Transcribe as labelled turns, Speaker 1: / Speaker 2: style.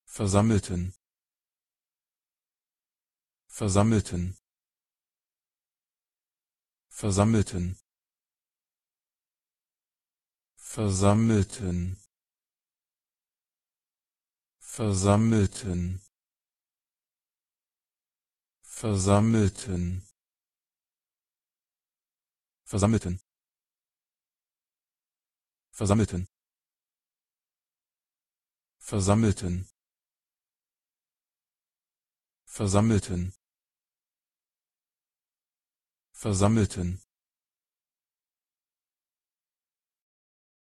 Speaker 1: versammelten, versammelten, versammelten, versammelten, versammelten, versammelten, versammelten, versammelten, versammelten, versammelten, versammelten,